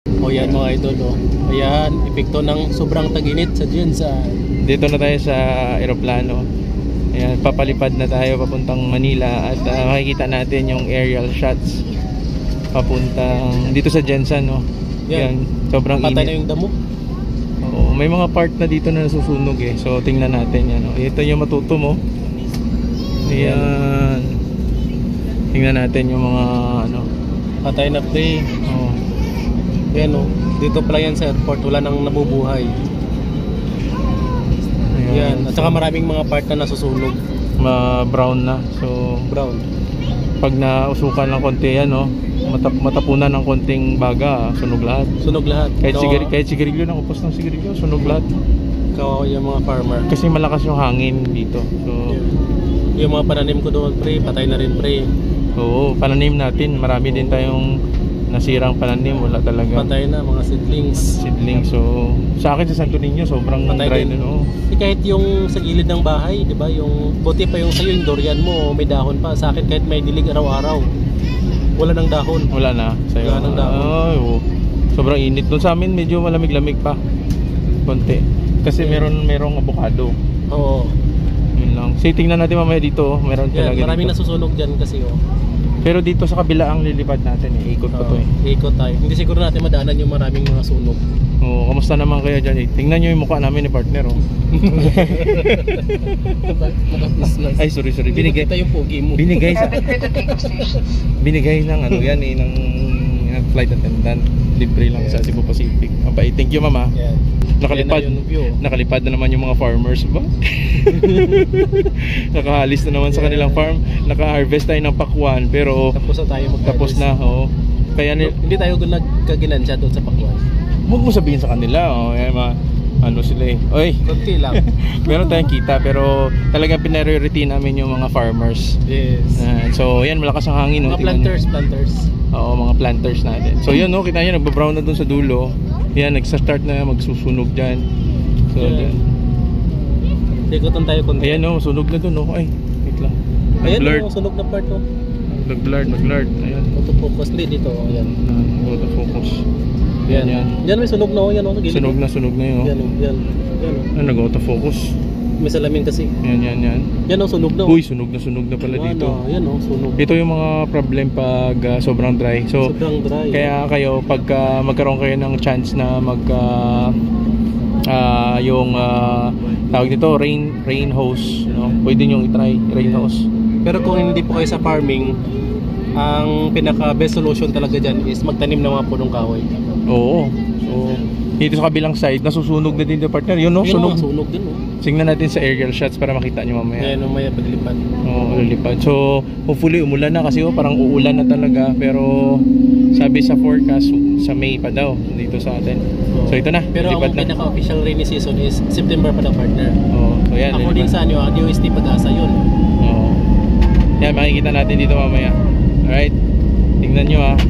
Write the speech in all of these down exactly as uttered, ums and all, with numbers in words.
O yan mga idol, oh. Ayan, epekto ng sobrang tag-init sa Jensan. Dito na tayo sa aeroplano. Ayan, papalipad na tayo papuntang Manila. At uh, makikita natin yung aerial shots papuntang dito sa Jensan, no? Yan, sobrang patay init. na yung damo. Oo, may mga part na dito na nasusunog eh. So tingnan natin yan, no? Ito yung matuto mo. Ayan. Tingnan natin yung mga ano. Patay na play. Oo. Yan, oh. Dito pala yan sa airport, wala nang nabubuhay. Ayan. Yan, at saka maraming mga part na nasusunog. Ma brown na. So Brown. pag nausukan ng konti yan, no? Matap matapunan ng konting baga, sunog lahat. Sunog lahat. Kahit Kawa- sigari kahit sigarilyo ng upos ng sigarilyo, sunog lahat. Kawawa yung mga farmer. Kasi malakas yung hangin dito. So Yung mga pananim ko doon, pre, patay na rin, pre. oo, pananim natin. Marami din tayong nasirang pananim, wala talaga. Patay na, mga seedlings. Seedling. So sa akin sa Santo Niño sobrang Patay dry din. na, no? Eh, kahit yung sa gilid ng bahay, di ba? Yung buti pa yung sa'yo, yung durian mo, may dahon pa. Sa akin kahit may dilig araw-araw, wala nang dahon. Wala na. Sa'yo. Wala nang dahon. Ay, oo. Sobrang init. Doon sa amin medyo malamig-lamig pa. Konti. Kasi meron merong avocado. Oo. Yun lang. So tingnan natin mamaya dito. Meron Yan, talaga maraming dito. nasusunog dyan kasi, oh. Pero dito sa kabila ang lilipad natin eh. Ikot pa to Oo, eh. ikot tayo. Hindi siguro natin madaanan yung maraming mga sunog. Oo, kamusta naman kayo dyan eh? Tingnan nyo yung mukha namin ni partner, oh. Naka-business. Ay, sorry, sorry. Hindi Binigay, makita yung pogi mo. binigay sa... binigay ng ano yan eh, ng, ng flight attendant. Libre lang sa Cebu Pacific. Mabait. Thank you, mama. Yan. Nakalipad. Yan na yung view. Nakalipad na naman yung mga farmers ba? Nakahalis na naman sa kanilang farm. Naka-harvest tayo ng pakwan. Pero Tapos na tayo mag tapos na, oh. Kaya ni, Hindi tayo nagkaginansya doon sa Pakwan. huwag mo sabihin sa kanila, oh. Eh, ma, ano sila eh. Oy. Kunti lang. Meron tayong kita pero talagang pinariority namin yung mga farmers. Yes. Uh, so yan, malakas ang hangin, no? Mga Tingnan planters, planters. nyo. Oo, mga planters natin. So yun, no, kita nyo, nagbabrown na dun sa dulo. Yan, nagsa-start na magsusunog dyan. So Yeah. yan. Ikutan tayo kunti. Ayan, no, sunog na dun, no. Ay, wait lang. Ayan Blurred. yung sunog na part, oh. Nag-blurred, nag-blurred. Ayan. Autofocus. Hindi dito, oh. Ayan. Uh, autofocus. Yan, Yan, yan. Yan may sunog na, oh. Yan, oh. Sa gilid. Sunog na, sunog na yun. Yan, oh. Yan. Yan, oh. Ah, nag-autofocus. May salamin kasi. Yan, yan, yan. Yan, oh. Sunog na, oh. Uy, sunog na, sunog na pala Yan, dito. oh. Yan, oh. Sunog. Ito yung mga problem pag uh, sobrang dry. So, Sobrang dry. kaya kayo pag uh, magkaroon kayo ng chance na mag uh, uh, yung uh, tawag nito rain rain hose, no? Pwede niyo i-try rain hose. Pero kung hindi po kayo sa farming, ang pinaka best solution talaga dyan is magtanim ng mga punong kahoy. Oo. So, dito sa kabilang side nasusunog na din yung partner. Yun, no? Yun, Sunog. mga sunog din, oh. Tingnan natin sa aerial shots para makita niyo mamaya. Ayan, oh, may paglipad. Oo, lilipad. So, hopefully umulan na kasi oh, parang uulan na talaga. Pero sabi sa forecast sa May pa daw dito sa atin. So ito na, Pero ang lilipad na. pinaka-official rainy season is September pa na, partner. Oo, so yan. According lilipad. sa ano, D O S T Pag-asa yun. Oo. Yan, makikita natin dito mamaya. Alright. Tingnan nyo, ha.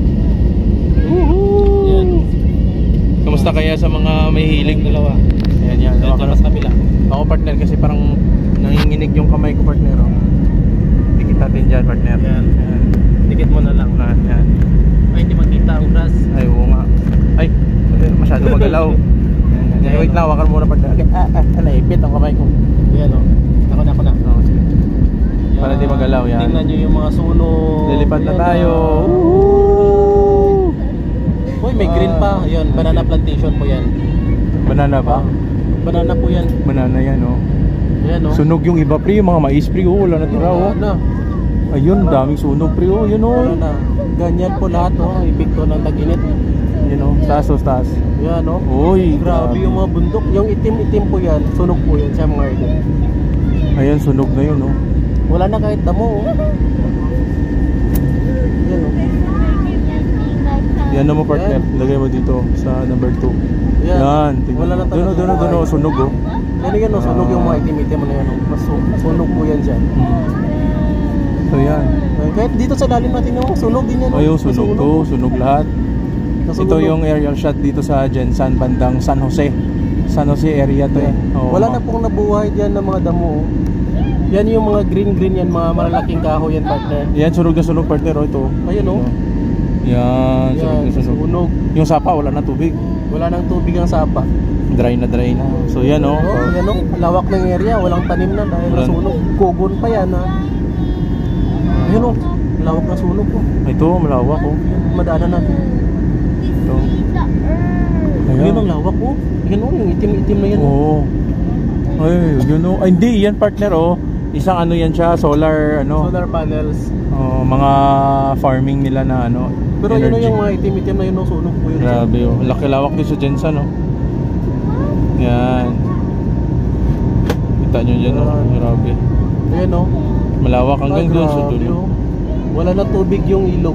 Woohoo! Yan. Kamusta kaya sa mga may hilig? Dalawa. Ayan, yan. Yan, Ako, dyan sa kabila. ako partner kasi parang nanginginig yung kamay ko, partner. Oh. Dikit natin dyan, partner. Yan. Yan. Dikit mo na lang. Yan, yan. Ay, hindi makita ang grass. Ay, oo nga. Ay, masyado magalaw. Yan, yan. Wait lang, wakar muna, partner. Okay. Ah, ah, ah, naipit ang kamay ko. Yan, oh. Ako na, ako na. Oo, sige. Para di magalaw, yan. Tingnan nyo yung mga sunog. Lilipad na Yan, tayo. oh. Uy, may green pa. Yan, banana plantation po yan. Banana ba? Banana po yan. Banana yan, oh. Yan, oh. Sunog yung iba, pre. Yung mga mais, pre. Oh, wala na tira, oh. Wala na. Ayun, daming sunog, pre. Oh, yun, oh. Wala na. Ganyan po lahat, oh. Epekto ng tag-init. Yun, oh. Taas, oh, taas. Yan, oh. Uy, Grabe yung mga bundok. Yung itim-itim po yan. Sunog po yan sa mga idol. Ayan, sunog na yun, oh. Wala na kahit damo, oh. Yan, oh. Yan na mo, partner. Yan. Lagay mo dito sa number two. Yan. Yan. Tingnan Wala na mo. Doon, talaga doon, doon, buhay. oh. Sunog, oh. Yan, yan, oh. Sunog yung mga itim-itim na yan, oh. Mas su- sunog po yan dyan. Hmm. So, yan. Kahit dito sa lalim natin, oh. Sunog din yan, oh. Ayun, sunog to. Sunog lahat. Nasunog. Ito yung aerial shot dito sa Jensan, bandang San Jose. San Jose area to, eh. Oo, Wala ma- na pong nabuhay dyan ng mga damo, oh. Yan yung mga green-green yan, mga malalaking kahoy yan, partner. Yan, sunog na sunog, partner, oh. Ito. Ayun, oh. Yan, sunog na Yan, sunog. sunog. Yung sapa, wala na tubig. Wala nang tubig ang sapa. Dry na dry na. So yan oh. Oh, yan o, lawak ng area, walang tanim na dahil Walang- nasunog. Kugon pa yan ha. Ayun o, lawak na sunog po. Ito, malawak oh. Madaanan natin. Ito. Ayun ang lawak po. Yan o, yung itim-itim na yan. Oo. Ay, yun oh. Ay, hindi, yan partner oh. Isang ano yan siya, solar ano. Solar panels. Oh, mga farming nila na ano. Pero yun o, energy. yung mga itim-itim na yun o, sunog po yun. Grabe oh. Laki lawak din sa Jensen oh. Yan. Kita nyo dyan oh. Grabe. Ayan o. Malawak hanggang Ay, doon sa grabe, dulo. oh. Wala na tubig yung ilog.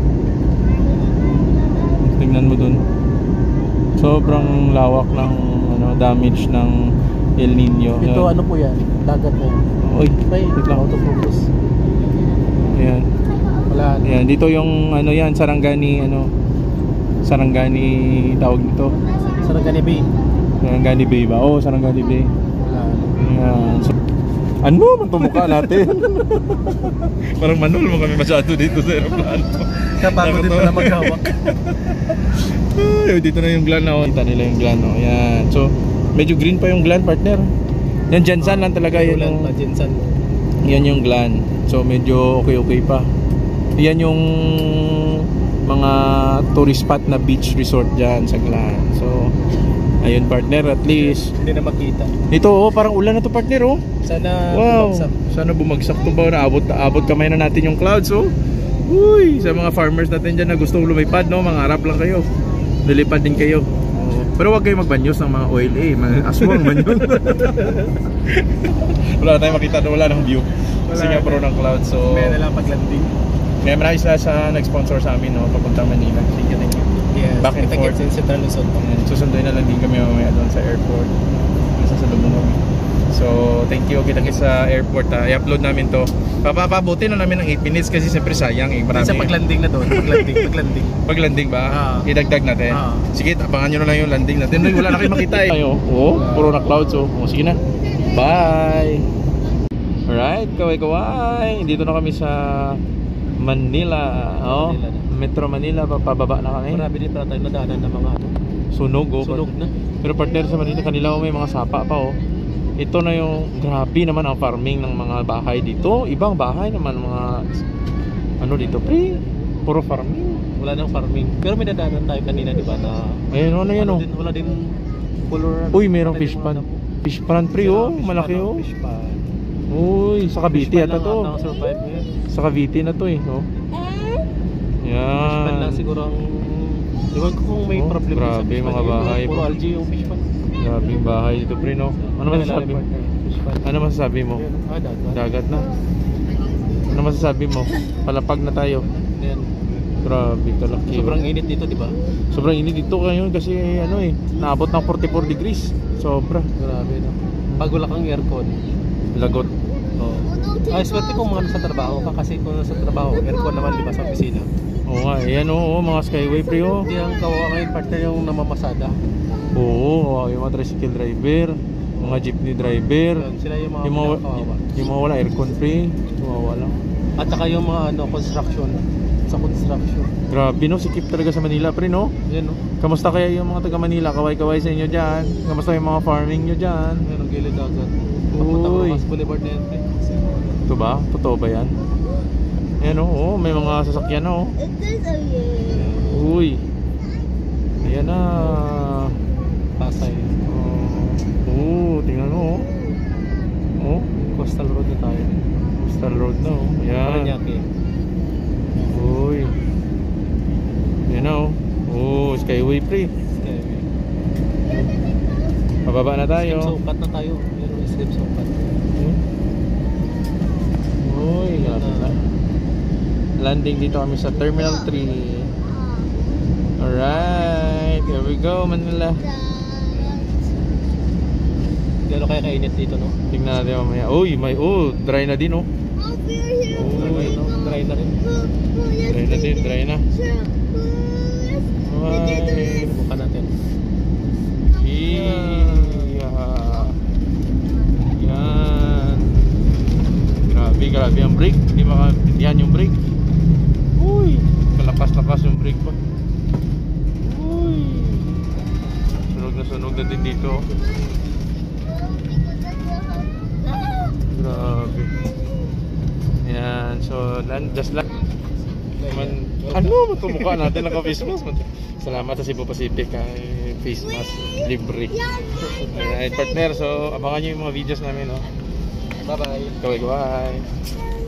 Tingnan mo dun. Sobrang lawak ng ano, damage ng El Nino. Ito Yan. ano po yan? Dagat po. Oy, Ay, wait lang. autofocus. Ayan. Wala na. Ayan, dito yung ano yan, Sarangani ano. Sarangani tawag nito. Sarangani Bay. Sarangani Bay ba? Oo, Sarangani Bay. Wala na. Ayan. So, ano man tumukha natin? Parang manol mo kami masyado dito sa aeroplano. Kapagod din pala maghawak. Ay, dito na yung gland na. Kita nila yung gland. Oh. Ayan. So, medyo green pa yung gland partner. Yan, Jensen lang talaga. Yan Ulan yung, pa, Jensen. yan yung gland. So, medyo okay-okay pa. Yan yung mga tourist spot na beach resort dyan sa gland. So, ayun partner, at least. Hindi na makita. Ito, oh, parang ulan na to partner, oh. Sana Wow. bumagsak. Sana bumagsak to ba? Naabot, abot kamay na natin yung clouds, oh. Uy, sa mga farmers natin dyan na gustong lumipad, no? Mangarap lang kayo. Lilipad din kayo. Oh. Pero wag kayo magbanyos ng mga oil, eh. Mga aswang man yun. Wala na tayong makita doon, wala ng view. Kasi nga puro ng clouds, so... May na lang paglanding. Kaya maraming sila sa nag-sponsor sa amin, no? Papunta Manila. Thank you, thank you. Yes. Back and Kita forth. gets in Central Luzon. And susunduin na lang din kami mamaya doon sa airport. Isa sa lubong kami. So, thank you. Kita kita sa airport. Ha. I-upload namin to. Papabuti na namin ng eight minutes kasi siyempre sayang. Eh. Marami. Sa paglanding na doon. Paglanding, paglanding. Paglanding ba? Ah. Idagdag natin. Ah. Sige, abangan nyo na lang yung landing natin. Wala na kayo makita eh. Ayo, oh, puro na clouds oh. Oh, sige na. Bye! Alright, kaway-kaway. Dito na kami sa Manila. Oh, Manila na. Metro Manila. Pababa na kami. Marami din pala tayo nadaanan ng mga ano. Sunog oh. Sunog na. Pero partner sa Manila, kanila may mga sapa pa oh. Ito na yung grabe naman ang farming ng mga bahay dito. Ibang bahay naman mga ano dito, pre. Puro farming. Wala nang farming. Pero may nadaanan tayo kanina, di ba, na Ayun, ano yan ano oh. din, wala din color. Uy, mayroong wala din fish mga pan. ano. Fish pan pre oh, Fish malaki pan, oh. Fish pan. Uy, sa Cavite Fish pan ata lang to. ata ang survive ngayon. Sa Cavite na to eh, no? Fish pan lang Yan. siguro ang... Iwan ko kung may Oh, problem din sa grabe, fish pan. mga Yun, bahay Puro po. algae yung fish pan. Grabe yung bahay dito pre, no? Ano masasabi mo? Fish pan. Ano masasabi mo? Ayun, ah, dagat. Dagat na. Ano masasabi mo? Palapag na tayo. Ayan. Grabe kalaki. Sobrang init dito, di ba? Sobrang init dito ngayon kasi ano eh, naabot ng forty-four degrees. Sobra. Grabe, no? Pag wala kang aircon. Lagot. Oh. Ay, swerte kung mga nasa trabaho ka kasi kung nasa trabaho, aircon naman, di ba, sa opisina. Oo nga, ayan oo, mga skyway pre oh. Hindi ang kawawa ngayon, partner yung namamasada. Oo, yung mga tricycle driver, mga jeepney driver. Yun, sila yung mga Yung mga, kawawa. yung mga wala aircon pre, kawawa lang. At saka yung mga ano, construction. Sa construction. Grabe no, sikip talaga sa Manila pre no. Yan, no? Kamusta kaya yung mga taga Manila? Kaway-kaway sa inyo dyan. Kamusta yung mga farming nyo dyan? Yan ang gilid agad. Papunta ko Uy. mas Boulevard na yan, pre. Ito ba? Totoo ba yan? Ayan oh, oh, may mga sasakyan na oh. Uy. Ayan na. Pasay. Oh, oh tingnan mo oh. Oh, Coastal Road na tayo. Coastal Road na oh. Ayan. Paranaque. Uy. Ayan na oh. Oh, Skyway pre. Skyway. Pababa na tayo. Skip Sokat na tayo. Yan ang Skip Sokat. Uy, grabe na. Landing dito kami sa Terminal three. Alright, here we go Manila. Gano'n kaya kainit dito, no? Tingnan natin mamaya. Uy, may oh, dry na din oh. Dry, no? Dry na rin. Dry na din, dry na. Ay, Bukan natin. iya. Yan. Grabe, grabe ang brake. Hindi makaintindihan yung brake. Uy, malakas-lakas yung brake pa. Uy. Sunog na sunog na din dito. Grabe. Yan, so land, just land. Man, ano, matumukha natin naka-face mask. Salamat sa Cebu Pacific kay face mask libre. Alright, partner, so abangan nyo yung mga videos namin, no? Bye-bye. Bye-bye.